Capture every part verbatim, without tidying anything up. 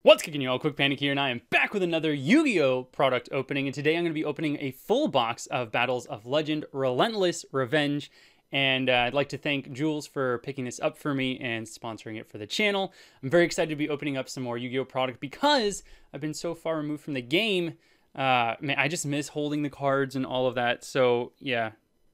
What's kicking, y'all? Kwikpanik here, and I am back with another Yu-Gi-Oh product opening. And today I'm going to be opening a full box of Battles of Legend Relentless Revenge. And uh, I'd like to thank Jules for picking this up for me and sponsoring it for the channel. I'm very excited to be opening up some more Yu-Gi-Oh product because I've been so far removed from the game. Uh, man, I just miss holding the cards and all of that. So yeah.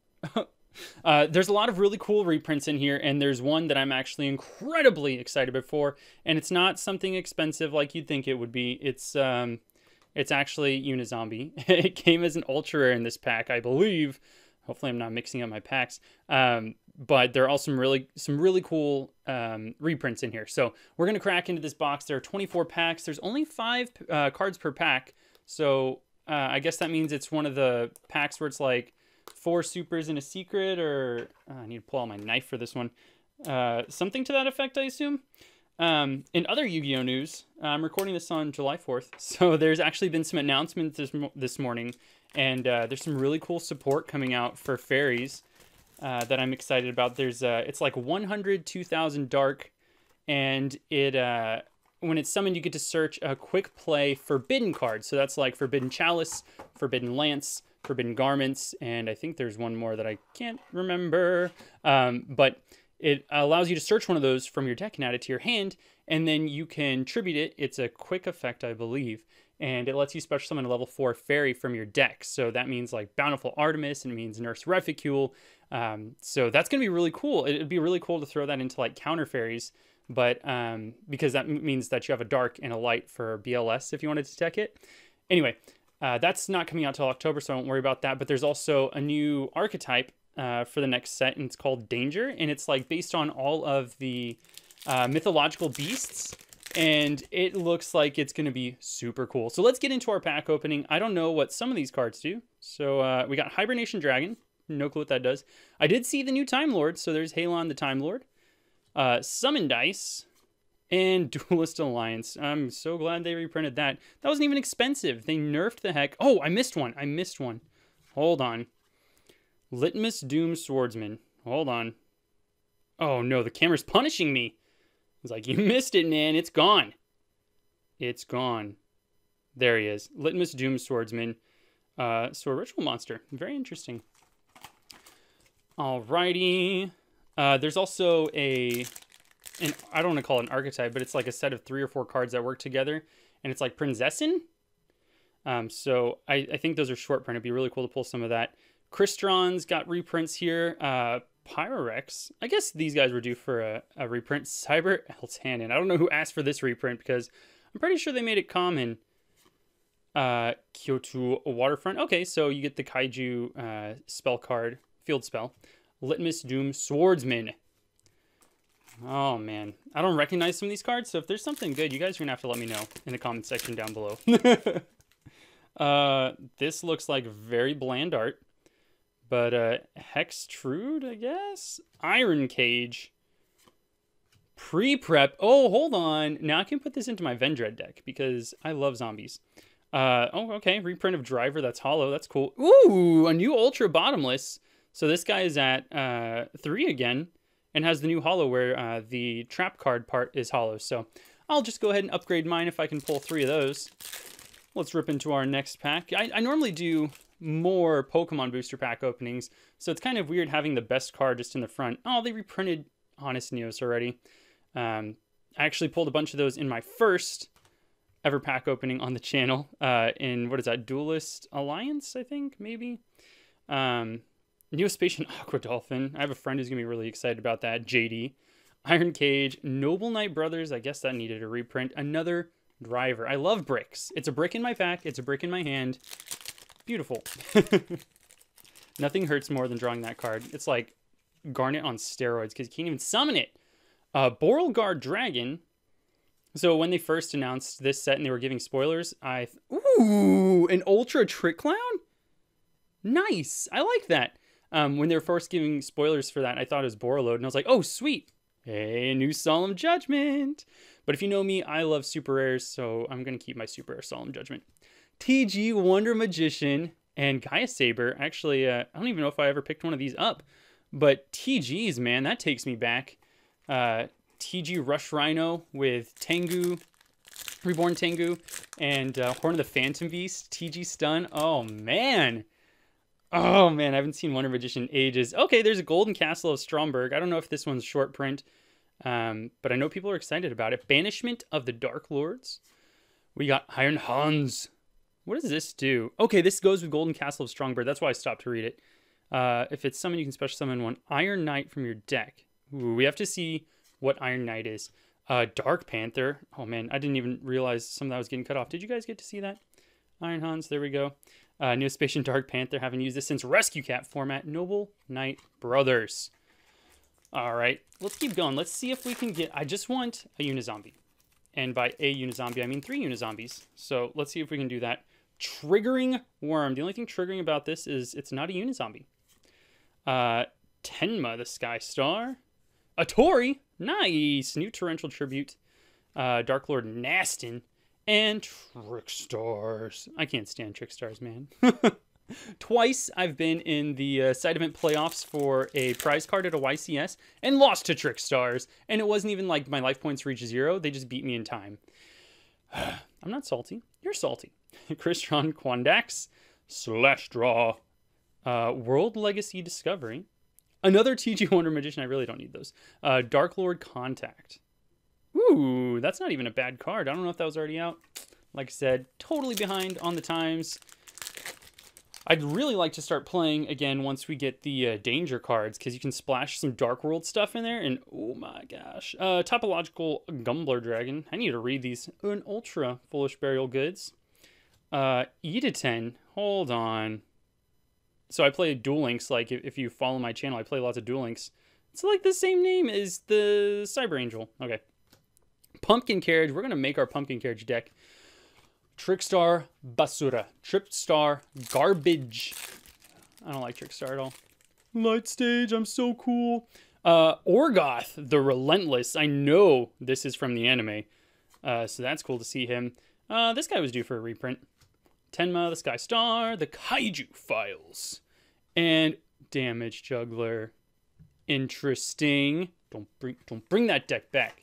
Uh, there's a lot of really cool reprints in here, and there's one that I'm actually incredibly excited for, and it's not something expensive like you'd think it would be. It's um, it's actually Unizombie. It came as an ultra rare in this pack, I believe. Hopefully I'm not mixing up my packs. Um, but there are also some really some really cool um, reprints in here. So we're gonna crack into this box. There are twenty-four packs. There's only five uh, cards per pack, so uh, I guess that means it's one of the packs where it's like four supers and a secret, or uh, I need to pull out my knife for this one. Uh, something to that effect, I assume. Um, in other Yu-Gi-Oh news, I'm recording this on July fourth, so there's actually been some announcements this, this morning, and uh, there's some really cool support coming out for fairies uh, that I'm excited about. There's uh, it's like one hundred two thousand dark, and it uh, when it's summoned, you get to search a quick play forbidden card. So that's like Forbidden Chalice, Forbidden Lance, Forbidden Garments, and I think there's one more that I can't remember. Um, but it allows you to search one of those from your deck and add it to your hand, and then you can tribute it. It's a quick effect, I believe, and it lets you special summon a level four fairy from your deck. So that means like Bountiful Artemis, and it means Nurse Reficule. Um, so that's going to be really cool. It'd be really cool to throw that into like counter fairies, but um, because that means that you have a dark and a light for B L S if you wanted to tech it. Anyway, Uh, that's not coming out till October, so don't worry about that. But there's also a new archetype uh, for the next set, and it's called Danger. And it's like based on all of the uh, mythological beasts, and it looks like it's going to be super cool. So let's get into our pack opening. I don't know what some of these cards do. So uh, we got Hibernation Dragon. No clue what that does. I did see the new Time Lord, so there's Halon the Time Lord. Uh, Summon Dice. And Duelist Alliance. I'm so glad they reprinted that. That wasn't even expensive. They nerfed the heck. Oh, I missed one. I missed one. Hold on. Litmus Doom Swordsman. Hold on. Oh, no. The camera's punishing me. It's like, you missed it, man. It's gone. It's gone. There he is. Litmus Doom Swordsman. Uh, so a ritual monster. Very interesting. Alrighty. Uh, there's also a... And I don't want to call it an archetype, but it's like a set of three or four cards that work together, and it's like Princessin. Um, so I, I think those are short print. It'd be really cool to pull some of that. Crystron's got reprints here. Uh, Pyrorex. I guess these guys were due for a, a reprint. Cyber Eltanin. I don't know who asked for this reprint because I'm pretty sure they made it common. Uh, Kyoto Waterfront. Okay, so you get the Kaiju uh, spell card, field spell. Litmus Doom Swordsman. Oh, man. I don't recognize some of these cards, so if there's something good, you guys are going to have to let me know in the comment section down below. uh, this looks like very bland art, but uh, Hextrude, I guess? Iron Cage. Pre-prep. Oh, hold on. Now I can put this into my Vendread deck because I love zombies. Uh, oh, okay. Reprint of Driver. That's hollow. That's cool. Ooh, a new Ultra Bottomless. So this guy is at uh, three again. And has the new hollow where uh, the trap card part is hollow. So I'll just go ahead and upgrade mine if I can pull three of those. Let's rip into our next pack. I, I normally do more Pokemon booster pack openings, so it's kind of weird having the best card just in the front. Oh, they reprinted Honest Neos already. Um, I actually pulled a bunch of those in my first ever pack opening on the channel. Uh, in, what is that, Duelist Alliance, I think, maybe? Um... Neospatian Aqua Dolphin. I have a friend who's going to be really excited about that. J D. Iron Cage. Noble Knight Brothers. I guess that needed a reprint. Another Driver. I love bricks. It's a brick in my pack. It's a brick in my hand. Beautiful. Nothing hurts more than drawing that card. It's like Garnet on steroids because you can't even summon it. Uh, Borelgard Dragon. So when they first announced this set and they were giving spoilers, I... Ooh! An Ultra Trick Clown? Nice! I like that. Um, when they were first giving spoilers for that, I thought it was Borreload, and I was like, oh, sweet. Hey, a new Solemn Judgment. But if you know me, I love super rares, so I'm going to keep my super rare Solemn Judgment. T G Wonder Magician and Gaia Saber. Actually, uh, I don't even know if I ever picked one of these up. But T Gs, man, that takes me back. Uh, T G Rush Rhino with Tengu. Reborn Tengu, and uh, Horn of the Phantom Beast, T G Stun. Oh, man. Oh, man, I haven't seen Wonder Magician in ages. Okay, there's a Golden Castle of Stromberg. I don't know if this one's short print, um, but I know people are excited about it. Banishment of the Dark Lords. We got Iron Hans. What does this do? Okay, this goes with Golden Castle of Stromberg. That's why I stopped to read it. Uh, if it's summon, you can special summon one Iron Knight from your deck. Ooh, we have to see what Iron Knight is. Uh, Dark Panther. Oh, man, I didn't even realize some of that was getting cut off. Did you guys get to see that? Iron Hans, there we go. Uh, Neospatian Dark Panther, haven't used this since Rescue Cat format. Noble Knight Brothers. All right, let's keep going. Let's see if we can get... I just want a Unizombie. And by a Unizombie, I mean three Unizombies. So let's see if we can do that. Triggering Worm. The only thing triggering about this is it's not a Unizombie. Uh, Tenma, the Sky Star. A Tori. Nice. New Torrential Tribute. Uh, Dark Lord Nastin. And Trickstars. I can't stand Trickstars, man. Twice I've been in the uh, side event playoffs for a prize card at a Y C S and lost to Trickstars. And it wasn't even like my life points reached zero. They just beat me in time. I'm not salty. You're salty. Crystron Quandax. Slash Draw. Uh, World Legacy Discovery. Another T G Wonder Magician. I really don't need those. Uh, Dark Lord Contact. Ooh, that's not even a bad card. I don't know if that was already out. Like I said, totally behind on the times. I'd really like to start playing again once we get the uh, danger cards, because you can splash some Dark World stuff in there, and oh my gosh. Uh, Topological Gumbler Dragon. I need to read these. An Ultra Foolish Burial Goods. Uh, Editen. Hold on. So I play Duel Links. Like, if, if you follow my channel, I play lots of Duel Links. It's like the same name as the Cyber Angel. Okay. Pumpkin Carriage. We're going to make our Pumpkin Carriage deck. Trickstar Basura. Trickstar Garbage. I don't like Trickstar at all. Light Stage. I'm so cool. Uh, Orgoth, the Relentless. I know this is from the anime. Uh, so that's cool to see him. Uh, this guy was due for a reprint. Tenma, the Sky Star. The Kaiju Files. And Damage Juggler. Interesting. Don't bring, don't bring that deck back.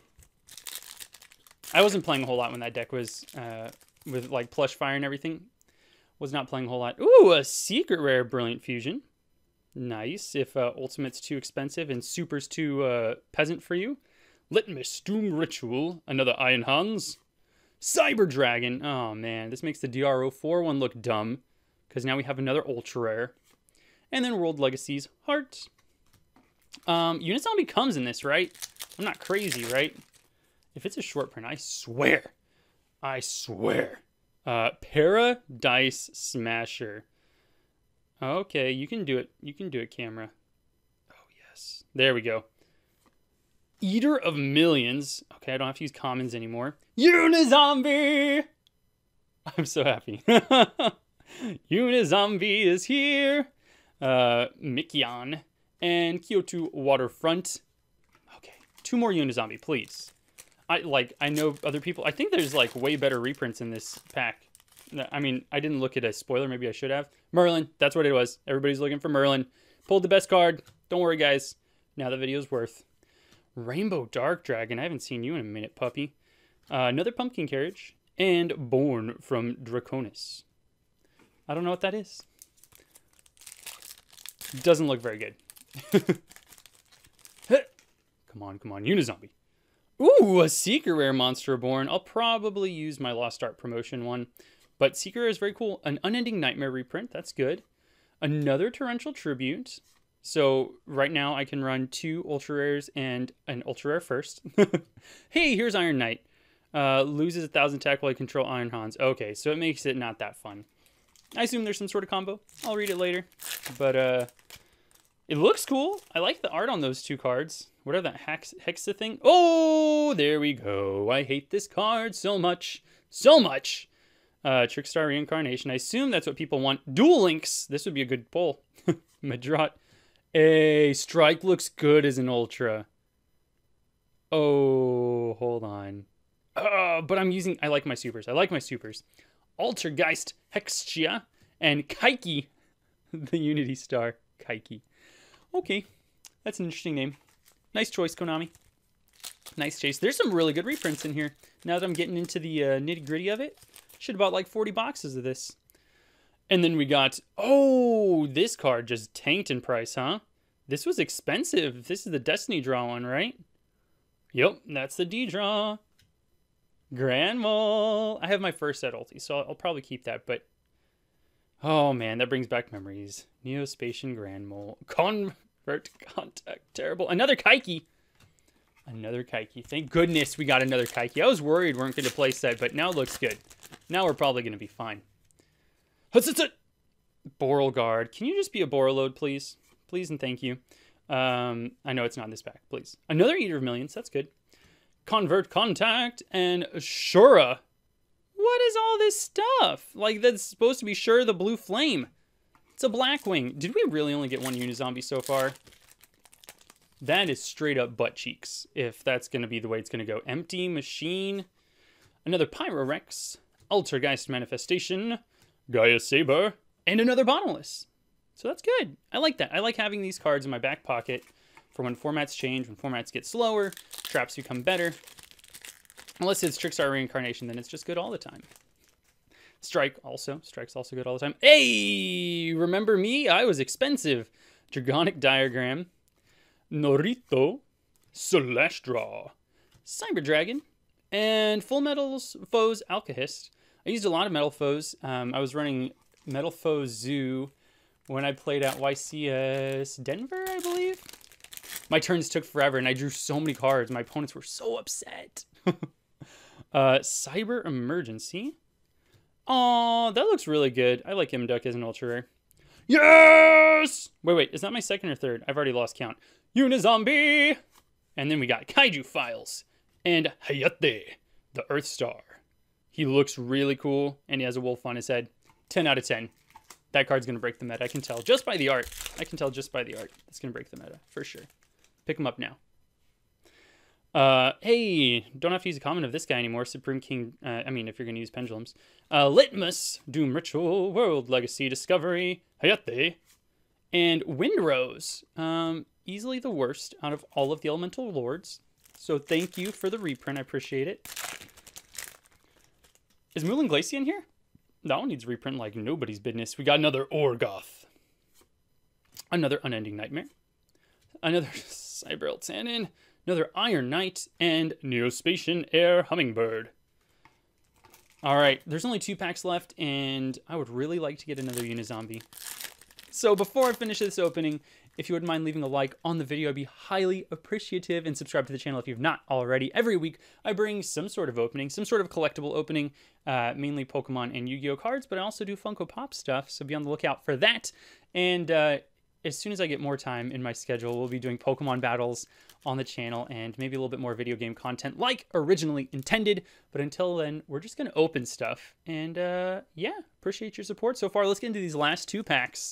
I wasn't playing a whole lot when that deck was uh, with like Plush Fire and everything. Was not playing a whole lot. Ooh, a secret rare Brilliant Fusion. Nice. If uh, Ultimate's too expensive and Super's too uh, peasant for you. Litmus Doom Ritual. Another Iron Hans. Cyber Dragon. Oh man, this makes the D R O four one look dumb. Because now we have another ultra rare. And then World Legacies Heart. Um, Unizombie comes in this, right? I'm not crazy, right? If it's a short print, I swear, I swear. Uh, Paradise Smasher. Okay, you can do it. You can do it, camera. Oh, yes. There we go. Eater of Millions. Okay, I don't have to use commons anymore. Unizombie! I'm so happy. Unizombie is here. Uh, Mikion. And Kyoto Waterfront. Okay, two more Unizombie, please. I like. I know other people. I think there's like way better reprints in this pack. I mean, I didn't look at a spoiler. Maybe I should have. Merlin. That's what it was. Everybody's looking for Merlin. Pulled the best card. Don't worry, guys. Now the video's worth. Rainbow Dark Dragon. I haven't seen you in a minute, puppy. Uh, another Pumpkin Carriage. And Born from Draconis. I don't know what that is. Doesn't look very good. Come on, come on. Unizombie. Ooh, a Secret Rare Monster Reborn. I'll probably use my Lost Art promotion one. But Secret Rare is very cool. An Unending Nightmare reprint. That's good. Another Torrential Tribute. So right now I can run two Ultra Rares and an Ultra Rare first. Hey, here's Iron Knight. Uh, loses a thousand attack while I control Iron Hans. Okay, so it makes it not that fun. I assume there's some sort of combo. I'll read it later. But uh, it looks cool. I like the art on those two cards. Whatever that hex hexa thing. Oh, there we go. I hate this card so much. So much. Uh, Trickstar Reincarnation. I assume that's what people want. Duel Links. This would be a good pull. Madrot. Hey, Strike looks good as an Ultra. Oh, hold on. Uh, but I'm using... I like my supers. I like my supers. Altergeist Hextia and Kaiki. The Unity Star. Kaiki. Okay. That's an interesting name. Nice choice, Konami. Nice chase. There's some really good reprints in here. Now that I'm getting into the uh, nitty gritty of it, should have bought like forty boxes of this. And then we got, oh, this card just tanked in price, huh? This was expensive. This is the Destiny Draw one, right? Yep, that's the D-Draw. Grand Mole. I have my first set ulti, so I'll probably keep that, but oh man, that brings back memories. Neospatian Grand Mole. Convert Contact. Terrible. Another Kiki. Another Kiki. Thank goodness we got another Kiki. I was worried we weren't going to play set, but now it looks good. Now we're probably going to be fine. Boral Guard. Can you just be a Borreload, please? Please and thank you. Um, I know it's not in this pack. Please. Another Eater of Millions. That's good. Convert Contact and Shura. What is all this stuff? Like, that's supposed to be Shura the Blue Flame. It's a Blackwing. Did we really only get one Unizombie so far? That is straight up butt cheeks, if that's going to be the way it's going to go. Empty Machine. Another Pyrorex. Altergeist Manifestation. Gaia Saber. And another Bottomless. So that's good. I like that. I like having these cards in my back pocket for when formats change, when formats get slower, traps become better. Unless it's Trickstar Reincarnation, then it's just good all the time. Strike also. Strike's also good all the time. Hey! Remember me? I was expensive. Dragonic Diagram. Norito. Celestra. Cyber Dragon. And Full Metal's Foes Alkahist. I used a lot of Metal Foes. Um, I was running Metal Foes Zoo when I played at Y C S Denver, I believe. My turns took forever, and I drew so many cards. My opponents were so upset. uh, Cyber Emergency. Oh, that looks really good. I like Imduck as an ultra rare. Yes! Wait, wait. Is that my second or third? I've already lost count. Unizombie! And then we got Kaiju Files. And Hayate, the Earth Star. He looks really cool, and he has a wolf on his head. ten out of ten. That card's going to break the meta. I can tell just by the art. I can tell just by the art. It's going to break the meta, for sure. Pick him up now. Uh, hey, don't have to use a common of this guy anymore. Supreme King, uh, I mean, if you're going to use Pendulums. Uh, Litmus, Doom Ritual, World Legacy, Discovery, Hayate, and Windrose. Um, easily the worst out of all of the Elemental Lords. So thank you for the reprint. I appreciate it. Is Moulin Glacier in here? That one needs reprint like nobody's business. We got another Orgoth. Another Unending Nightmare. Another Cyber Eltanin. Another Iron Knight. And Neospatian Air Hummingbird. Alright, there's only two packs left, and I would really like to get another Unizombie. So before I finish this opening, if you wouldn't mind leaving a like on the video, I'd be highly appreciative, and subscribe to the channel if you've not already. Every week, I bring some sort of opening, some sort of collectible opening, uh, mainly Pokemon and Yu-Gi-Oh cards, but I also do Funko Pop stuff, so be on the lookout for that. And uh, as soon as I get more time in my schedule, we'll be doing Pokemon battles on the channel and maybe a little bit more video game content like originally intended. But until then, we're just going to open stuff. And uh, yeah, appreciate your support so far. Let's get into these last two packs.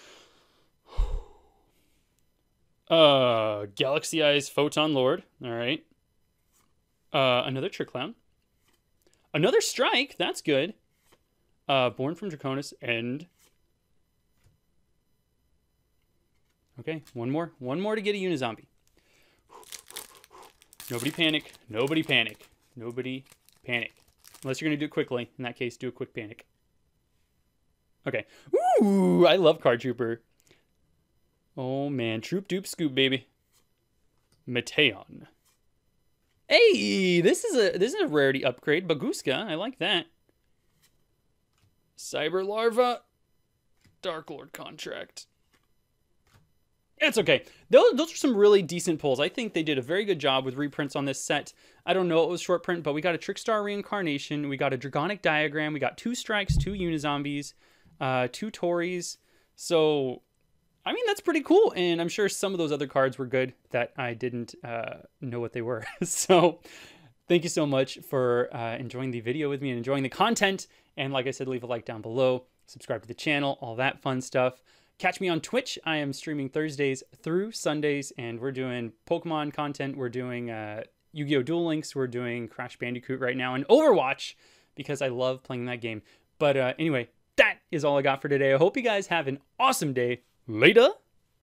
Uh, Galaxy Eyes Photon Lord. All right. Uh, another Trick Clown. Another Strike. That's good. Uh, Born from Draconis. And okay, one more. One more to get a Unizombie. Nobody panic. Nobody panic. Nobody panic. Unless you're going to do it quickly. In that case, do a Kwikpanik. Okay. Ooh, I love Card Trooper. Oh, man. Troop Dupe Scoop, baby. Mateon. Hey, this is a this is a rarity upgrade. Baguska. I like that. Cyber Larva. Dark Lord Contract. It's okay. Those, those are some really decent pulls. I think they did a very good job with reprints on this set. I don't know it was short print, but we got a Trickstar Reincarnation. We got a Dragonic Diagram. We got two Strikes, two Unizombies, uh, two Tories. So, I mean, that's pretty cool. And I'm sure some of those other cards were good that I didn't uh, know what they were. So, thank you so much for uh, enjoying the video with me and enjoying the content. And like I said, leave a like down below. Subscribe to the channel. All that fun stuff. Catch me on Twitch. I am streaming Thursdays through Sundays, and we're doing Pokemon content. We're doing uh, Yu-Gi-Oh! Duel Links. We're doing Crash Bandicoot right now, and Overwatch, because I love playing that game. But uh, anyway, that is all I got for today. I hope you guys have an awesome day. Later!